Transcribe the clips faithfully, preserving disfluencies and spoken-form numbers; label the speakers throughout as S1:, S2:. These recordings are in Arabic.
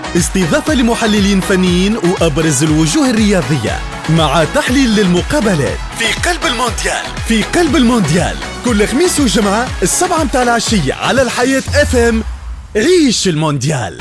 S1: استضافة لمحللين فنيين وأبرز الوجوه الرياضية مع تحليل للمقابلات في قلب المونديال في قلب المونديال كل خميس وجمعة السبعة متاع العشية على الحياة اف ام. عيش المونديال.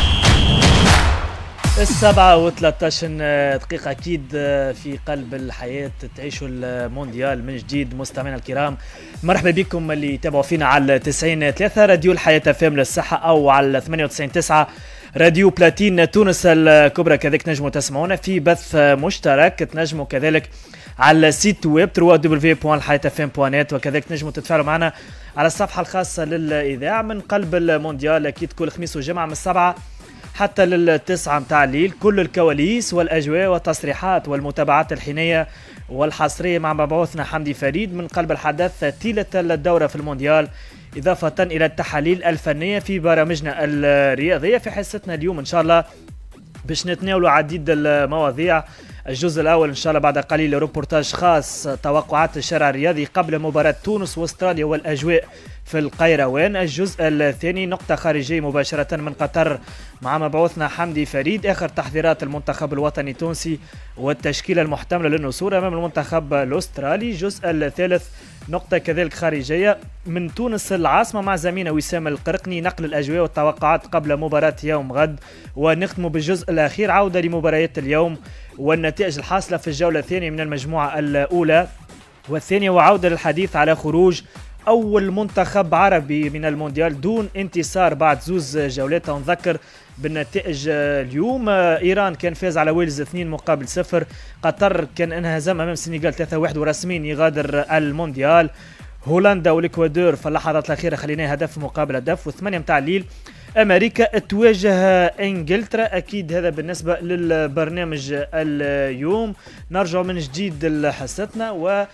S2: السبعة وثلاثة دقيقة أكيد في قلب الحياة تعيشوا المونديال من جديد. مستمعينا الكرام مرحبا بكم اللي يتابعوا فينا على تسعين ثلاثة راديو الحياة فام للصحة أو على ثمانية وتسعين تسعة راديو بلاتين تونس الكبرى. كذلك تنجموا تسمعونا في بث مشترك، تنجموا كذلك على السيت ويب دبليو دبليو دبليو دوت الحياة اف ام دوت نت، وكذلك تنجموا تتفاعلوا معنا على الصفحة الخاصة للإذاعة من قلب المونديال أكيد كل خميس وجمعة من السبعة حتى للتسعة متاع الليل. كل الكواليس والأجواء والتصريحات والمتابعات الحينية والحصرية مع مبعوثنا حمدي فريد من قلب الحدث طيلة الدورة في المونديال، إضافة إلى التحاليل الفنية في برامجنا الرياضية. في حصتنا اليوم إن شاء الله باش نتناولوا عديد المواضيع. الجزء الأول إن شاء الله بعد قليل روبورتاج خاص توقعات الشارع الرياضي قبل مباراة تونس واستراليا والأجواء في القيروان. الجزء الثاني نقطة خارجية مباشرة من قطر مع مبعوثنا حمدي فريد، آخر تحضيرات المنتخب الوطني التونسي والتشكيلة المحتملة للنصور أمام المنتخب الأسترالي. الجزء الثالث نقطة كذلك خارجية من تونس العاصمة مع زميلنا وسام القرقني، نقل الأجواء والتوقعات قبل مباراة يوم غد. ونختم بالجزء الأخير عودة لمباريات اليوم والنتائج الحاصلة في الجولة الثانية من المجموعة الأولى والثانية، وعودة للحديث على خروج أول منتخب عربي من المونديال دون انتصار بعد زوز جولات. ونذكر بالنتائج اليوم: إيران كان فاز على ويلز اثنين مقابل صفر، قطر كان انهزم أمام السنغال ثلاثة واحد ورسميا يغادر المونديال، هولندا والإكوادور في اللحظات الأخيرة خليناه هدف مقابل هدف. وثمانية متاع الليل أمريكا تواجه إنجلترا. أكيد هذا بالنسبة للبرنامج اليوم. نرجع من جديد لحصتنا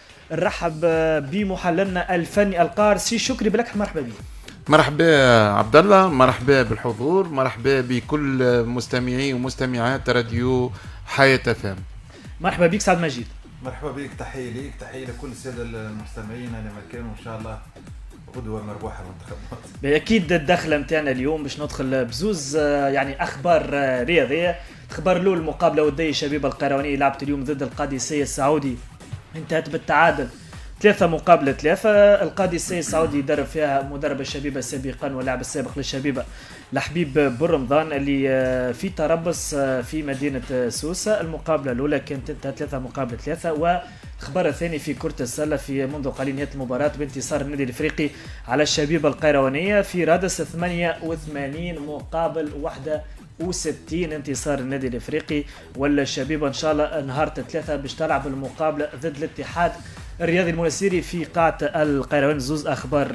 S2: ونرحب بمحللنا الفني القار سي شكري بلك. مرحبا بك.
S3: مرحبا عبد الله، مرحبا بالحضور، مرحبا بكل مستمعي ومستمعات راديو حياة فام.
S2: مرحبا بك سعد مجيد.
S4: مرحبا بك، تحية ليك، تحية لكل السادة المستمعين لما كانوا إن شاء الله غدوة مربوحة المنتخبات.
S2: أكيد الدخلة متاعنا اليوم باش ندخل بزوز يعني أخبار رياضية. خبر له المقابلة ودية شبيبة القيروانية لعبت اليوم ضد القادسية السعودي، انتهت بالتعادل ثلاثة مقابل ثلاثة. القادسية السعودي درب فيها مدرب الشبيبة سابقا واللاعب السابق للشبيبة لحبيب برمضان اللي في تربص في مدينة سوسة. المقابلة الأولى كانت انتهت ثلاثة مقابل ثلاثة. والخبر الثاني في كرة السلة في منذ قليل نهاية المباراة بانتصار النادي الإفريقي على الشبيبة القيروانية في رادس ثمانية وثمانين مقابل واحد وستين، انتصار النادي الإفريقي. والشبيبة إن شاء الله نهار ثلاثة باش تلعب المقابلة ضد الاتحاد الرياضي المنسيري في قاعة القيروان. زوز أخبار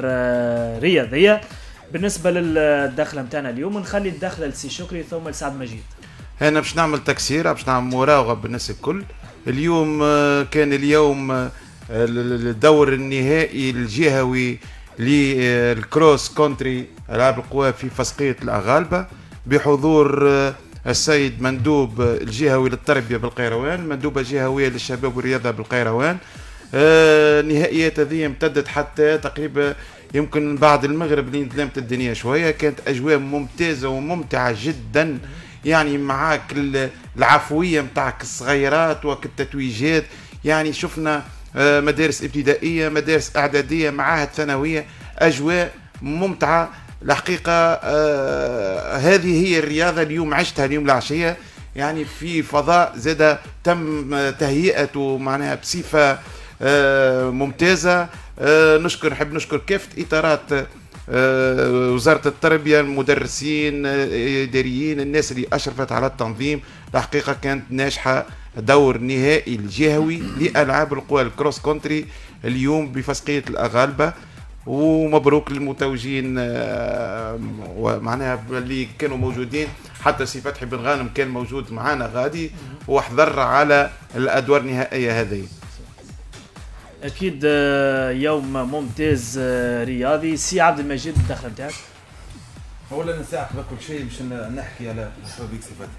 S2: رياضية. بالنسبة للدخلة متاعنا اليوم نخلي الدخلة لسي شكري ثم لسعد مجيد.
S3: هنا باش نعمل تكسير، باش نعمل مراوغة بالناس الكل. اليوم كان اليوم الدور النهائي الجهوي للكروس كونتري ألعاب القوى في فسقية الأغالبة بحضور السيد مندوب الجهوي للتربية بالقيروان، مندوبة جهوية للشباب والرياضة بالقيروان. آه نهائيات هذه امتدت حتى تقريبا يمكن بعد المغرب اللي انتلمت الدنيا شوية. كانت أجواء ممتازة وممتعة جدا، يعني معاك العفوية متاعك الصغيرات والتتويجات. يعني شفنا آه مدارس ابتدائية، مدارس إعدادية، معاهد ثانوية، أجواء ممتعة الحقيقة. آه هذه هي الرياضة اليوم عشتها اليوم العشية، يعني في فضاء زاد تم تهيئته معناها بصفة آه ممتازة. آه نشكر نحب نشكر كافة إطارات آه وزارة التربية، المدرسين، الإداريين، الناس اللي أشرفت على التنظيم. الحقيقة كانت ناجحة. دور نهائي الجهوي لألعاب القوى الكروس كونتري اليوم بفسقية الأغالبة. ومبروك للمتوجين ومعناها اللي كانوا موجودين، حتى سي فتحي بن غانم كان موجود معنا غادي وحضر على الادوار النهائيه هذه.
S2: اكيد يوم ممتاز رياضي. سي عبد المجيد الدخله نتاعك.
S4: اولا نساعد بكل شيء باش نحكي على بيك سي فتحي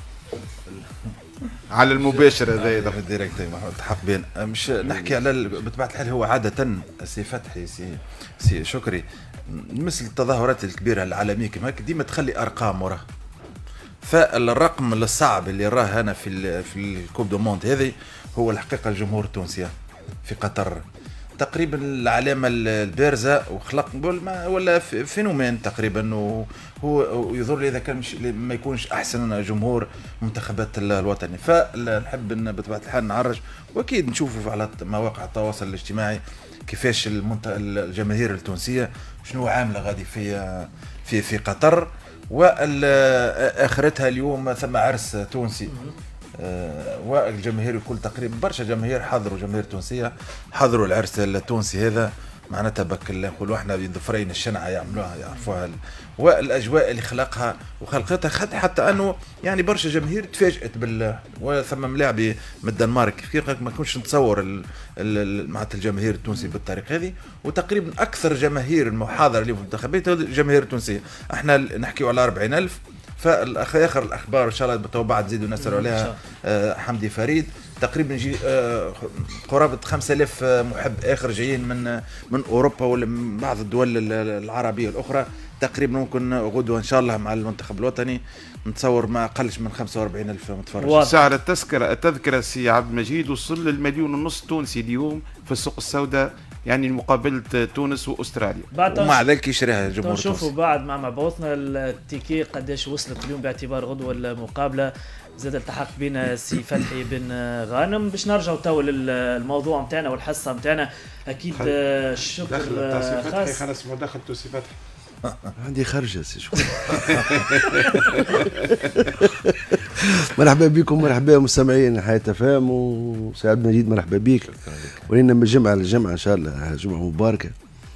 S3: على المباشر هذا
S4: ديريكت حابين مش نحكي على بطبيعه الحال. هو عاده سي فتحي سي سي شكري مثل التظاهرات الكبيره العالميه كما ديما تخلي ارقام وراه، فالرقم الصعب اللي راه هنا في في الكوب دو موند هذه هو الحقيقه الجمهور التونسي في قطر تقريبا العلامه البارزه وخلق ولا فينومين تقريبا، وهو يظهر لي اذا كان مش ما يكونش احسن جمهور منتخبات الوطني. فنحب بطبيعه الحال نعرج واكيد نشوفوا على مواقع التواصل الاجتماعي كيفاش الجماهير التونسيه شنو عامله غادي في في في قطر، واخرتها اليوم ثم عرس تونسي آه والجماهير الكل تقريبا برشا جماهير حضروا، جماهير تونسيه حضروا العرس التونسي هذا، معناتها بك نقولوا احنا بظفرين الشنعه يعملوها يعرفوها، والاجواء اللي خلقها وخلقتها خد حتى انه يعني برشا جماهير تفاجات بال وثم ملاعبي من الدنمارك كيف ما كنتش نتصور معناتها الجماهير التونسي بالطريقه هذه، وتقريبا اكثر جماهير المحاضره اللي في المنتخبات الجماهير التونسيه، احنا نحكيو على أربعين ألف. فاخر الاخبار ان شاء الله بعد نزيدوا نسالوا عليها آه حمدي فريد تقريبا نجي آه قرابه خمسة آلاف محب اخر جايين من من اوروبا ولا من بعض الدول العربيه الاخرى، تقريبا ممكن غدوه ان شاء الله مع المنتخب الوطني نتصور ما اقلش من خمسة وأربعين ألف متفرج.
S3: سعر التذكره التذكره سي عبد المجيد وصل للمليون ونص تونسي اليوم في السوق السوداء، يعني مقابله تونس واستراليا،
S4: ومع ذلك يشريها الجمهور.
S2: نشوفوا بعد مع مبعوثنا التيكي قداش وصلت اليوم باعتبار غدوه المقابله، زاد التحق بين سي فتحي بن غانم. باش نرجعوا تو للموضوع نتاعنا والحصه نتاعنا، اكيد الشكر خاص.
S3: خلينا نسمعوا دخلتوا سي فتحي.
S5: عندي خرجه سي شكرا. مرحبا بكم، مرحبا مستمعين حياة فام وسي عبد المجيد، مرحبا بك. ولينا من الجمعه للجمعه ان شاء الله، جمعه مباركه.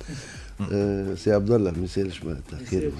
S5: آه سي عبد الله ما يسالش خير.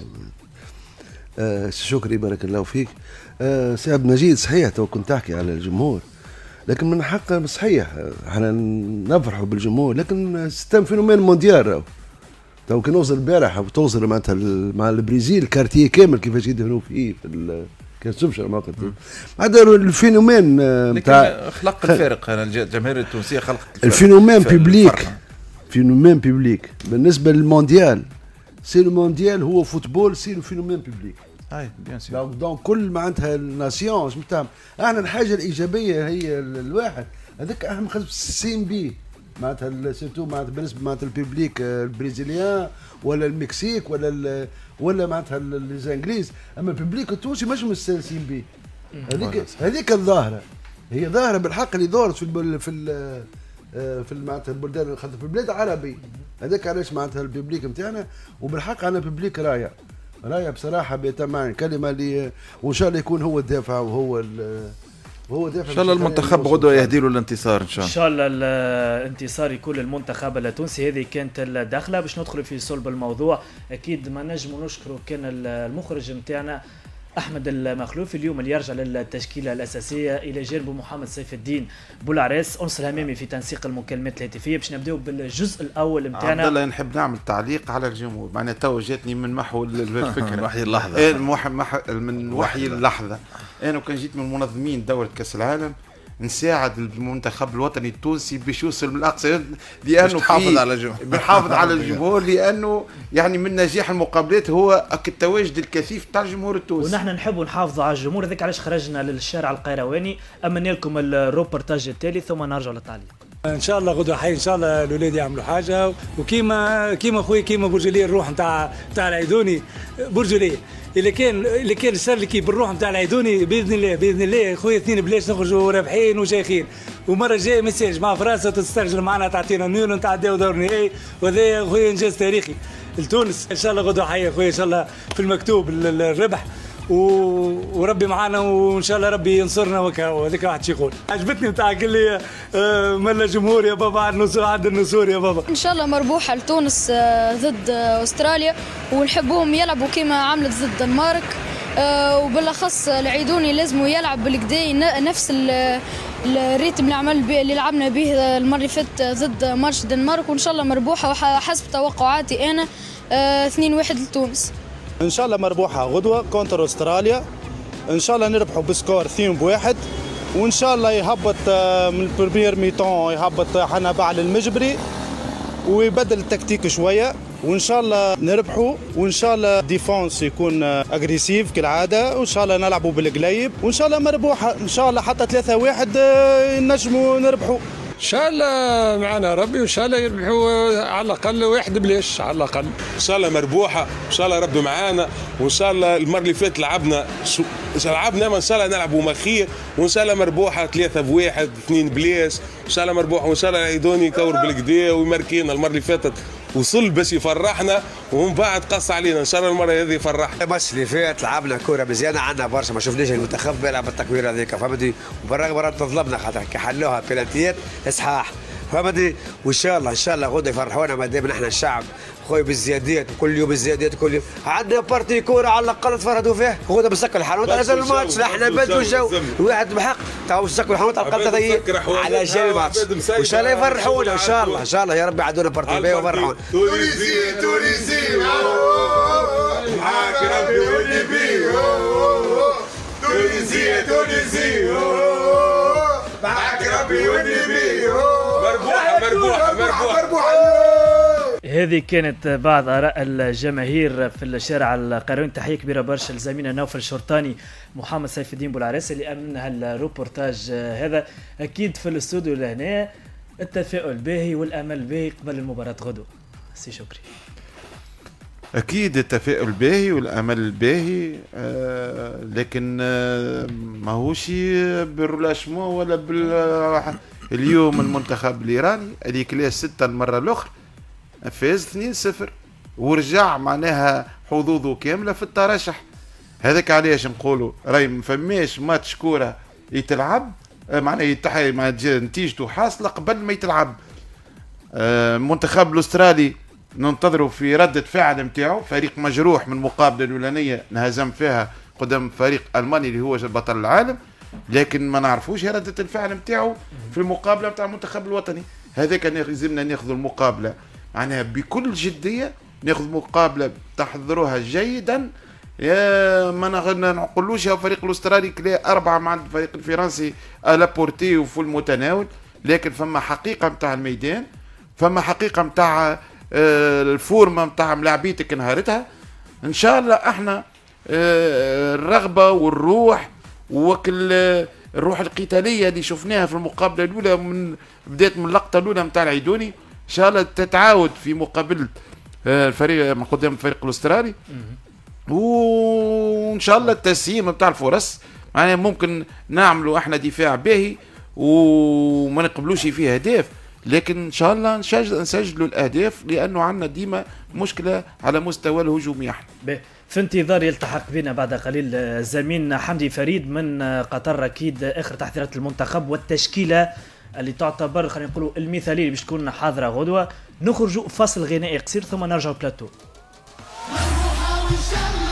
S5: آه شكري بارك الله فيك. آه سي عبد المجيد صحيح تو كنت تحكي على الجمهور، لكن من حق صحيح احنا نفرحوا بالجمهور، لكن ستام فينومين مونديال راهو. تو كي نوصل البارح وتوصل معناتها مع البرازيل كارتيه كامل كيفاش يدهنوا فيه في كان سبشر ما قلت هذا الفينومين
S4: نتاع خلق الفارق. الجماهير التونسيه خلقت
S5: الفينومين بيبليك، فينومين بيبليك بالنسبه للمونديال. سي المونديال هو فوتبول، سي الفينومين بيبليك.
S4: اي بيان سور.
S5: دونك كل معناتها الناسيونز نتاعهم احنا الحاجه الايجابيه هي الواحد هذاك اهم خدمه السين بي معناتها سيرتو معناتها بالنسبه معناتها البيبليك البرازيليان ولا المكسيك ولا ولا معناتها الانجليز، اما البيبليك التونسي مش مستانسين به. هذيك هذيك الظاهره هي ظاهره بالحق اللي دارت في ال في ال في معناتها البلدان في البلاد العربيه. هذاك علاش معناتها البيبليك نتاعنا وبالحق انا بيبليك رايع رايع بصراحه بيتمعن كلمه اللي وان شاء الله يكون هو الدافع وهو وهو دافع.
S4: ان شاء الله المنتخب غدوه يهدي له الانتصار ان شاء الله.
S2: ان شاء الله الانتصار يكون للمنتخب التونسي. هذه كانت الدخله باش ندخلوا في صلب الموضوع. اكيد ما نجموا نشكروا كان المخرج نتاعنا احمد المخلوفي اليوم اللي يرجع للتشكيله الاساسيه الى جانب محمد سيف الدين بولعريس. انس الهمامي في تنسيق المكالمات الهاتفيه. باش نبداو بالجزء الاول نتاعنا.
S3: عبد الله نحب نعمل تعليق على الجمهور، معناها تو جاتني من محو الفكره
S4: من وحي اللحظه
S3: إيه من وحي اللحظه. انا كان جيت من منظمين دوره كاس العالم نساعد المنتخب الوطني التونسي باش يوصل للاقصى، لانه
S4: بيحافظ على الجمهور
S3: بيحافظ على الجمهور، لانه يعني من نجاح المقابلات هو التواجد الكثيف تاع الجمهور التونسي،
S2: ونحن نحبوا نحافظوا على الجمهور. هذاك علاش خرجنا للشارع القيرواني. امنا لكم الروبورتاج التالي ثم نرجع للتعليق.
S6: ان شاء الله غدوه حي ان شاء الله الاولاد يعملوا حاجه، وكيما كيما خويا كيما برجليه الروح نتاع نتاع العيدوني برجليه اللي كان اللي كان صار لك بالروح نتاع العيدوني باذن الله باذن الله خويا اثنين بلاش نخرجوا رابحين وشيخين. ومره جايه ميساج مع فرنسا تسترجل معنا تعطينا نيون نتعداو دور نهائي، وهذا خويا انجاز تاريخي لتونس. ان شاء الله غدوه حي خويا ان شاء الله في المكتوب الربح وربي معانا وان شاء الله ربي ينصرنا. وكا هذيك واحد شي يقول عجبتني نتاع قال لي آه ملا جمهور يا بابا عند النصور عند النصور يا بابا.
S7: ان شاء الله مربوحه لتونس آه ضد آه استراليا، ونحبوهم يلعبوا كما عملت ضد الدنمارك. آه وبالاخص العيدوني لازموا يلعب بالكداي نفس الريتم اللي عمل اللي لعبنا به المره اللي فاتت ضد ماتش الدنمارك. وان شاء الله مربوحه وحسب توقعاتي انا آه اثنين واحد لتونس.
S8: ان شاء الله مربوحه غدوه كونتر استراليا، ان شاء الله نربحوا بسكور اثنين بواحد، وان شاء الله يهبط من البريمير ميتون يهبط حنا بعل المجبري ويبدل التكتيك شويه وان شاء الله نربحوا، وان شاء الله ديفونس يكون اجريسيف كالعاده، وان شاء الله نلعبوا بالقليب، وان شاء الله مربوحه ان شاء الله حتى ثلاثة واحد نجموا نربحوا
S9: ان شاء الله. معنا ربي وان شاء الله يربحوا على الاقل واحد بلاش على الاقل.
S10: ان شاء الله مربوحه، ان شاء الله ربي معانا، وان شاء الله المره اللي فاتت لعبنا لعبنا ما ان شاء الله نلعبوا مخير، وان شاء الله مربوحه ثلاثه بواحد اثنين بلاش، ان شاء الله مربوحه، وان شاء الله العيدوني يكور بالكدا ويماركينا. المره اللي فاتت وصل باش يفرحنا ومن بعد قص علينا، ان شاء الله المره هذه يفرحنا.
S11: الماتش اللي فات لعبنا كوره مزيانه، عندنا برشا ما شفناش المنتخب بيلعب بالتكوير هذيك، فهمتي؟ وبالرغم مرات تظلمنا خاطر كي حلوها بلانتيات اصحاح، فهمتي؟ وان شاء الله ان شاء الله غدا يفرحونا ما دام نحن الشعب خويا بالزيادات، كل يوم بالزيادات، كل يوم عندنا بارتي كوره على الاقل تفرحوا فيه، غدا بنسكر الحانوت على الماتش، احنا نبدلوا الجو، الواحد بحق تو نسكر الحانوت على الاقل على جال الماتش، وان شاء الله يفرحونا ان شاء الله، ان شاء الله يا رب يعدونا بارتي باهي ويفرحونا.
S12: تونسي تونسي معاك ربي واللي بيه، تونسي تونسي معاك ربي واللي بيه، مربوحه مربوحه مربوحه.
S2: هذه كانت بعض آراء الجماهير في الشارع القرويين. تحية كبيرة برشا لزميلنا نوفل الشرطاني محمد سيف الدين بولعريس اللي أمن هالروبورتاج هذا. أكيد في الاستوديو لهنا التفاؤل باهي والأمل باهي قبل المباراة غدو. سي شكري.
S3: أكيد التفاؤل باهي والأمل باهي، آه لكن آه ماهوش بالرلاشمون ولا بال. اليوم المنتخب الإيراني اللي كلاس ستة المرة الأخرى فاز اثنين صفر ورجع معناها حظوظه كاملة في الترشح. هذاك علاش نقولوا راي ما فماش ماتش كورة يتلعب معناها يتحي مع نتيجته حاصلة قبل ما يتلعب. المنتخب الأسترالي ننتظروا في ردة فعل نتاعو، فريق مجروح من المقابلة الأولانية انهزم فيها قدام فريق ألماني اللي هو بطل العالم، لكن ما نعرفوش ردة الفعل نتاعو في المقابلة نتاع المنتخب الوطني. هذاك لازمنا ناخذ المقابلة معناها بكل جدية، ناخذ مقابلة تحضروها جيدا. يا ما نقولوش يا فريق الاسترالي كلا أربعة مع الفريق الفرنسي ألابورتي وفي المتناول، لكن فما حقيقة نتاع الميدان، فما حقيقة نتاع الفورمة نتاع ملاعبيتك نهارتها. إن شاء الله احنا الرغبة والروح وكل الروح القتالية اللي شفناها في المقابلة الأولى من بداية من اللقطة الأولى نتاع العيدوني ان شاء الله تتعاود في مقابله الفريق من قدام الفريق الاسترالي، وان شاء الله التسييم نتاع الفرص معناها ممكن نعملوا احنا دفاع باهي وما نقبلوش فيه اهداف، لكن ان شاء الله نسجلوا الاهداف لانه عندنا ديما مشكله على مستوى الهجوم احنا.
S2: في انتظار يلتحق بنا بعد قليل زميلنا حمدي فريد من قطر، اكيد اخر تحضيرات المنتخب والتشكيله اللي تعتبر خلينا نقولوا المثاليه اللي باش تكون حاضره غدوه. نخرجوا فاصل غنائي قصير ثم نرجعوا بلاتو.